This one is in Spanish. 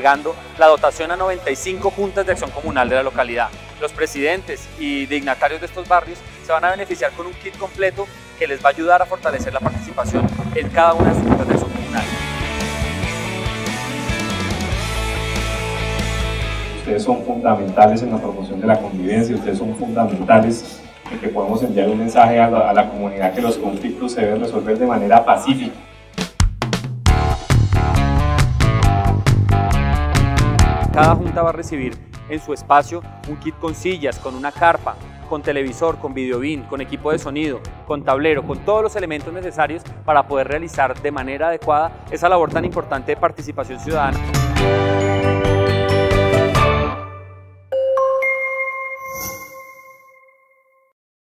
entregando la dotación a 95 juntas de acción comunal de la localidad. Los presidentes y dignatarios de estos barrios se van a beneficiar con un kit completo que les va a ayudar a fortalecer la participación en cada una de sus juntas de acción comunal. Ustedes son fundamentales en la promoción de la convivencia, ustedes son fundamentales en que podamos enviar un mensaje a la comunidad que los conflictos se deben resolver de manera pacífica. Cada junta va a recibir en su espacio un kit con sillas, con una carpa, con televisor, con videobeam, con equipo de sonido, con tablero, con todos los elementos necesarios para poder realizar de manera adecuada esa labor tan importante de participación ciudadana.